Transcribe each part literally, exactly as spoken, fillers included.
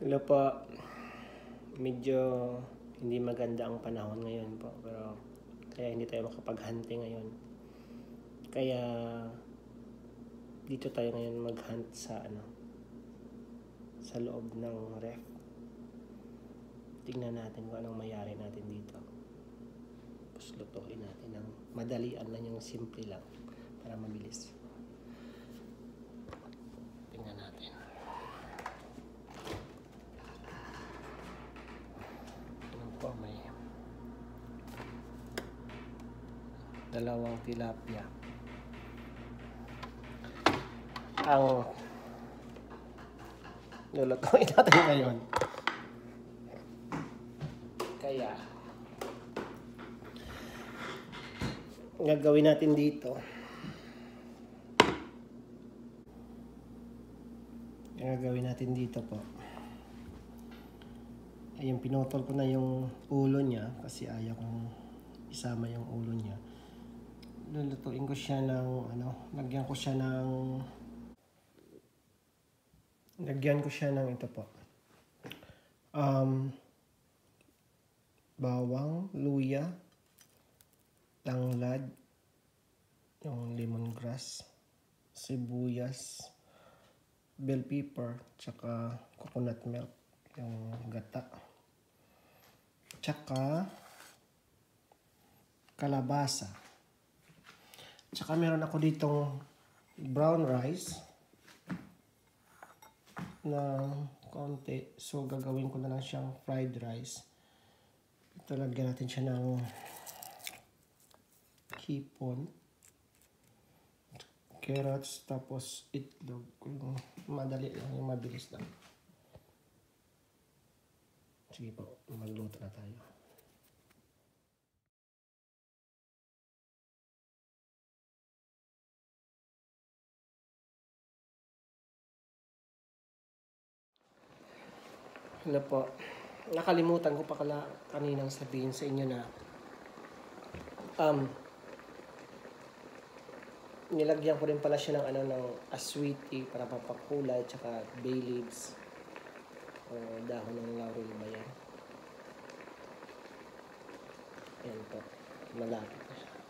Hello po. Medyo hindi maganda ang panahon ngayon po, pero kaya hindi tayo makapag-hunting ngayon. Kaya dito tayo ngayon mag-hunt sa ano sa loob ng ref. Tingnan natin kung anong mayari natin dito. Tapos lutuin natin ng madalian lang, yung simple lang para mabilis. Tingnan natin. Po, may dalawang tilapia. Ang lulutuin natin ngayon. Kaya gagawin natin dito. Gagawin natin dito po. Ayun, pinutol ko na yung ulo niya kasi ayaw kong isama yung ulo niya. Lulutuin ko siya ng ano, lagyan ko siya ng lagyan ko siya ng ito po. Um, bawang, luya, tanglad, yung lemongrass, sibuyas, bell pepper, tsaka coconut milk, yung gata. Tsaka kalabasa. Tsaka meron ako ditong brown rice na konti. So gagawin ko na lang siyang fried rice. Ito, lagyan natin siya ng hipon, carrots, tapos itlog. Madali lang, yung mabilis lang. Sige po, magluto na tayo. Hello po. Nakalimutan ko pa kala kaninang sabihin sa inyo na um, nilagyan ko rin pala siya ng ano ng aswiti para papakulay, tsaka bay leaves o dahon ng laurel ba yan. Yan po, malapit na siya.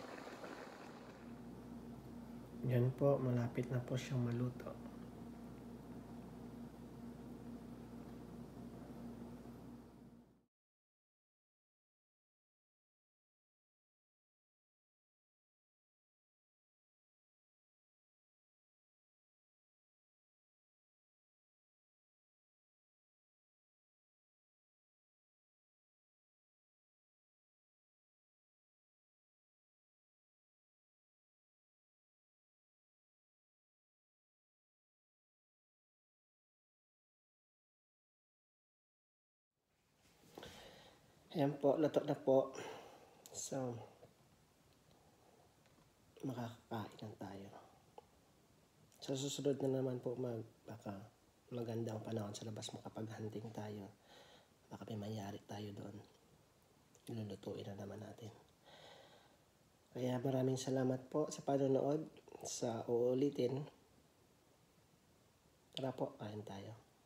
Yan po, malapit na po siyang maluto. Ayan po, luto na po. So, makakakain na tayo. Sa susunod na naman po, mag, baka magandang panahon sa labas, makapag-hunting tayo. Baka may mayari tayo doon. Lulutuin na naman natin. Kaya maraming salamat po sa panonood. Sa uulitin. Tara po, kain tayo.